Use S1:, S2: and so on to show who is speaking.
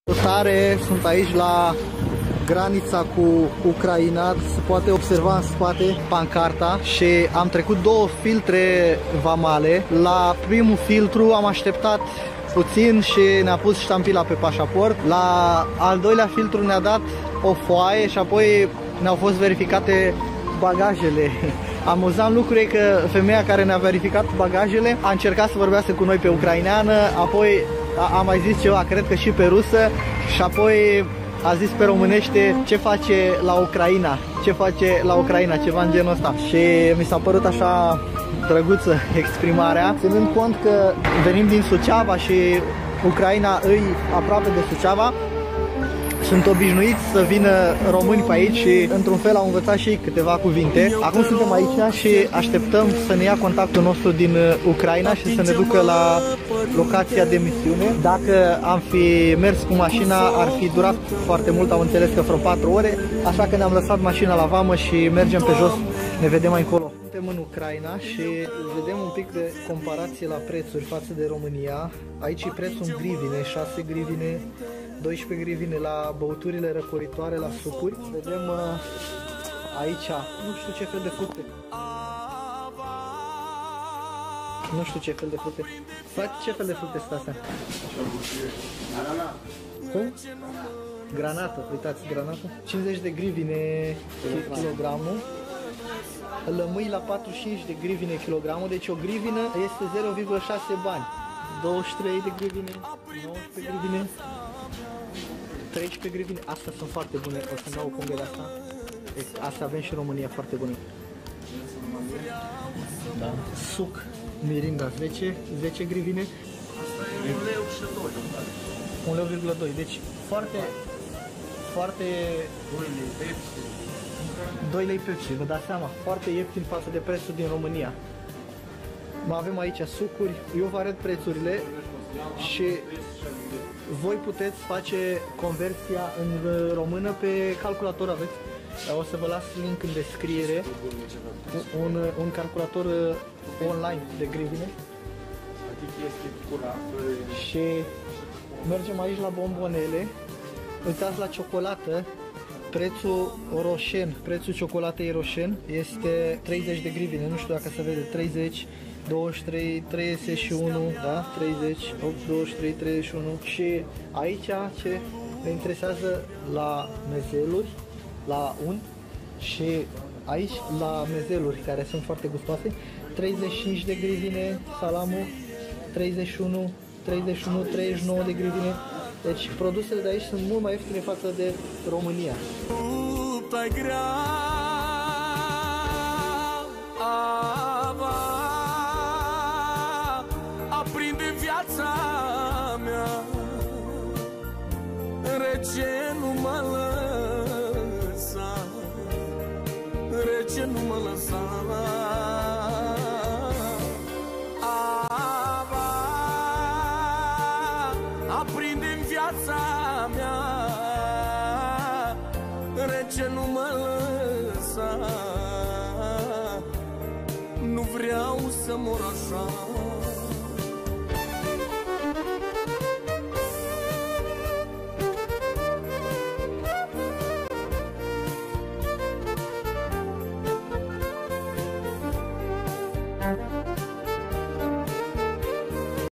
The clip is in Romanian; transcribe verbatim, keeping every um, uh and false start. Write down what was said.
S1: Salutare, sunt aici la granița cu Ucraina, se poate observa în spate pancarta și am trecut două filtre vamale. La primul filtru am așteptat puțin și ne-a pus ștampila pe pașaport. La al doilea filtru ne-a dat o foaie și apoi ne-au fost verificate bagajele. Amuzant lucru e că femeia care ne-a verificat bagajele a încercat să vorbească cu noi pe ucraineană, apoi a, a mai zis ceva, cred că și pe rusă, și apoi a zis pe românește ce face la Ucraina, ce face la Ucraina, ceva în genul ăsta. Și mi s-a părut așa drăguță exprimarea, ținând cont că venim din Suceava și Ucraina îi aproape de Suceava. Sunt obișnuiți să vină români pe aici și într-un fel au învățat și câteva cuvinte. Acum suntem aici și așteptăm să ne ia contactul nostru din Ucraina și să ne ducă la locația de misiune. Dacă am fi mers cu mașina, ar fi durat foarte mult, am înțeles că vreo patru ore, așa că ne-am lăsat mașina la vamă și mergem pe jos, ne vedem mai încolo. Suntem în Ucraina și vedem un pic de comparație la prețuri față de România. Aici e prețul în grivine, șase grivine, doisprezece grivine la băuturile răcoritoare, la sucuri. Vedem uh, aici, nu știu ce fel de fructe. Nu știu ce fel de fructe. Frate, ce fel de fructe sunt astea? Cum? Granată, uitați, granată. cincizeci de grivine kilogramul. Lămâi la patruzeci și cinci de grivine kilogramul, deci o grivină este zero virgulă șase bani. douăzeci și trei de grivine, nouăsprezece grivine, treisprezece grivine. Astea sunt foarte bune, o să-mi iau o pungă de asta. Astea avem și în România, foarte bune. Da. Suc, mirinda, zece, zece grivine.
S2: Asta e un leu și doi.
S1: un leu virgulă doi, deci foarte, foarte...
S2: doi lei Pepsi.
S1: doi lei Pepsi, vă dați seama, foarte ieftin față de prețul din România. Mai avem aici sucuri, eu vă arăt prețurile și voi puteți face conversia în română pe calculator, aveți? O să vă las link în descriere, un, un calculator online de grivine. Și mergem aici la bombonele, uitați la ciocolată. Prețul Roșen, prețul ciocolatei Roșen este treizeci de grivine, nu știu dacă se vede, treizeci, douăzeci și trei, treizeci și unu, da, treizeci, opt, douăzeci și trei, treizeci și unu. Și aici ce ne interesează la mezeluri, la unt și aici la mezeluri care sunt foarte gustoase, treizeci și cinci de grivine, salamul, treizeci și unu, treizeci și unu, treizeci și nouă de grivine. Deci produsele de aici sunt mult mai ieftine față de România. Lupta-i grea, ava, aprinde viața mea, rece nu mă lăsa, rece nu mă lăsa. Aprinde-n viața mea, rece nu mă lăsa, nu vreau să mor așa.